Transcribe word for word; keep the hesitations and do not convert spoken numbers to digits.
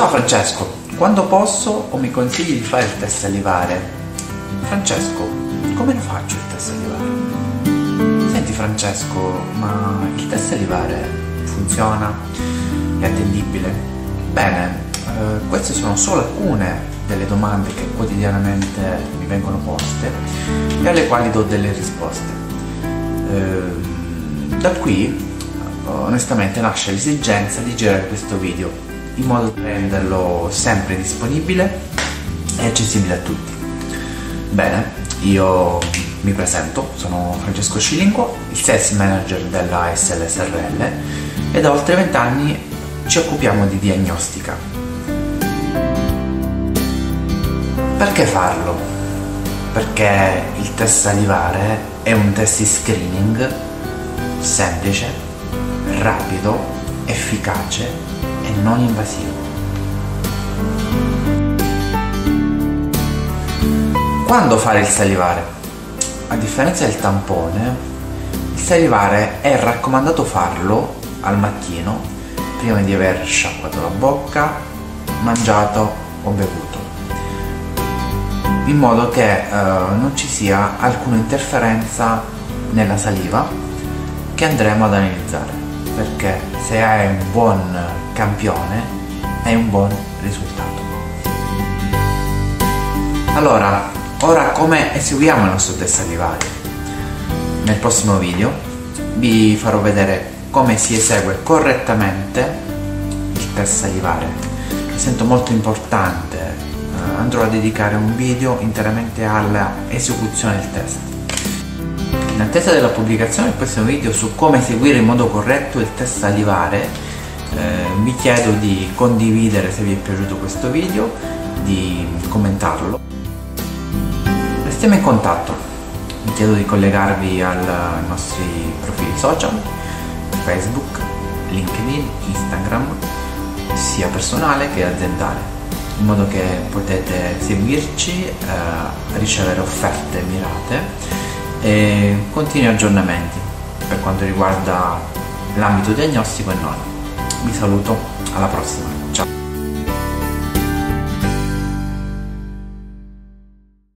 Ciao Francesco, quando posso o mi consigli di fare il test salivare? Francesco, come lo faccio il test salivare? Senti Francesco, ma il test salivare funziona? È attendibile? Bene, eh, queste sono solo alcune delle domande che quotidianamente mi vengono poste e alle quali do delle risposte. Eh, da qui onestamente nasce l'esigenza di girare questo video in modo da renderlo sempre disponibile e accessibile a tutti. Bene, io mi presento, sono Francesco Scilinquo, il Sales Manager della S L S R L e da oltre venti anni ci occupiamo di diagnostica. Perché farlo? Perché il test salivare è un test di screening semplice, rapido, efficace e non invasivo. Quando fare il salivare? A differenza del tampone, il salivare è raccomandato farlo al mattino prima di aver sciacquato la bocca, mangiato o bevuto, in modo che eh, non ci sia alcuna interferenza nella saliva che andremo ad analizzare, perché se hai un buon campione hai un buon risultato. Allora, ora come eseguiamo il nostro test salivare? Nel prossimo video vi farò vedere come si esegue correttamente il test salivare. Mi sento molto importante, eh, andrò a dedicare un video interamente alla esecuzione del test. In attesa della pubblicazione del prossimo video su come eseguire in modo corretto il test salivare, eh, vi chiedo di condividere se vi è piaciuto questo video, di commentarlo. Restiamo in contatto, vi chiedo di collegarvi ai nostri profili social, Facebook, LinkedIn, Instagram, sia personale che aziendale, in modo che potete seguirci, eh, ricevere offerte mirate e continui aggiornamenti per quanto riguarda l'ambito diagnostico e non. Vi saluto, alla prossima!